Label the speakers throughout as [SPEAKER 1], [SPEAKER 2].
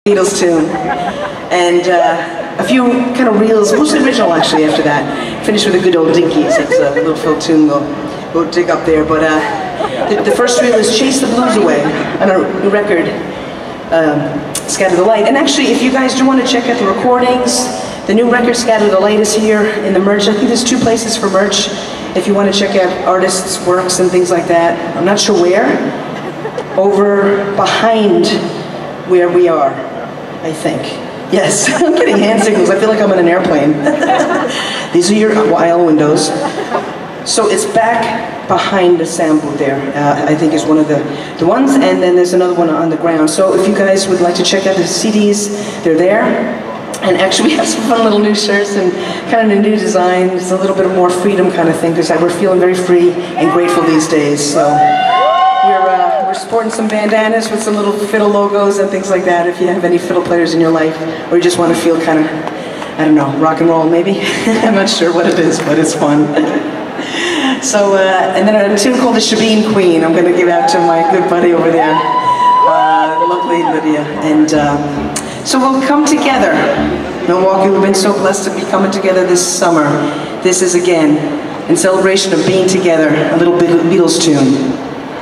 [SPEAKER 1] Beatles tune. And a few kind of reels, mostly original actually after that. Finished with a good old Dinkies. That's a little fill tune we'll dig up there. But the first reel is Chase the Blues Away on a record, Scatter the Light. And actually, if you guys do want to check out the recordings, the new record Scatter the Light is here in the merch. I think there's 2 places for merch if you want to check out artists' works and things like that. I'm not sure where. Over behind where we are, I think. Yes, I'm getting hand signals. I feel like I'm in an airplane. These are your aisle windows. So it's back behind the sound booth there, I think is one of the ones, and then there's another one on the ground. So if you guys would like to check out the CDs, they're there. And actually we have some fun little new shirts and kind of a new design. It's a little bit of more freedom kind of thing, because we're feeling very free and grateful these days. So we're sporting some bandanas with some little fiddle logos and things like that, if you have any fiddle players in your life, or you just want to feel kind of, I don't know, rock and roll maybe? I'm not sure what it is, but it's fun. So, and then a tune called the Sheebeen Queen, I'm going to give out to my good buddy over there, lovely Lydia. And so we'll come together. Milwaukee, we've been so blessed to be coming together this summer. This is, again, in celebration of being together, a little Beatles tune.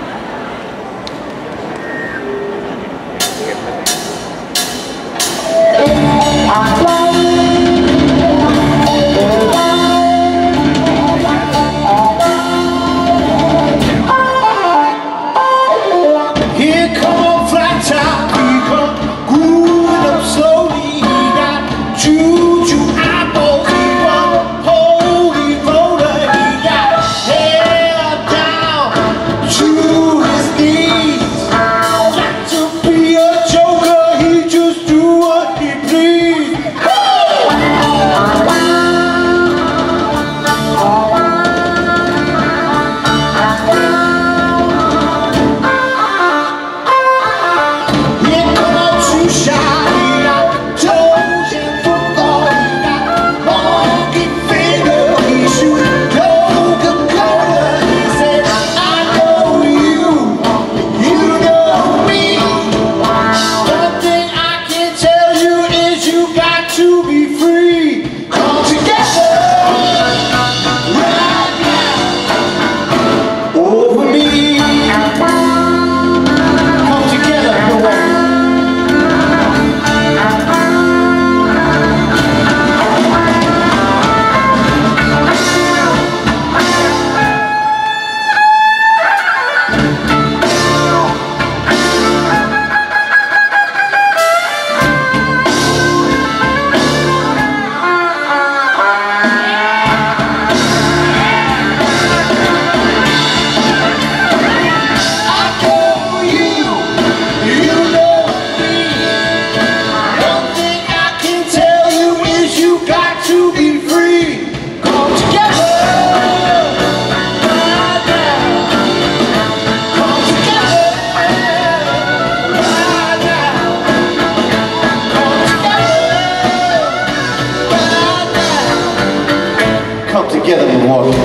[SPEAKER 2] Together, Milwaukee.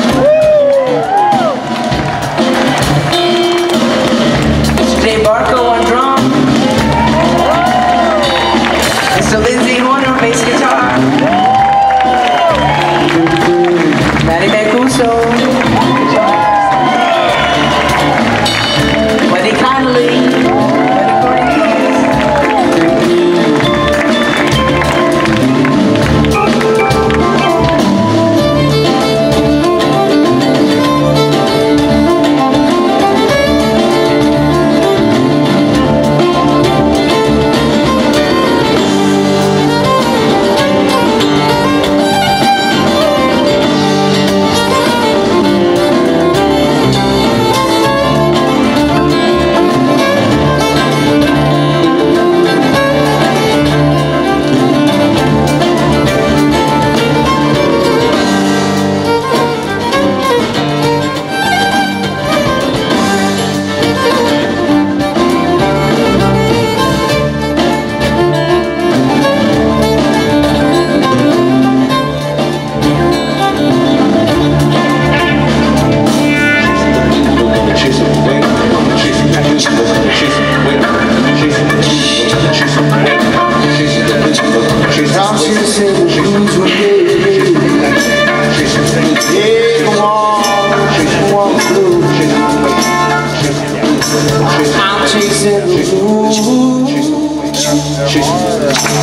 [SPEAKER 1] Barco on drum. Mr. Lindsay Horner, bass guitar. Matty Mancuso. Buddy Connolly.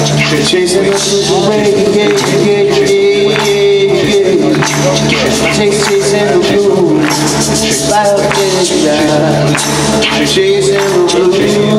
[SPEAKER 2] Chasing the blues away, chasing the blues, chasing the blues.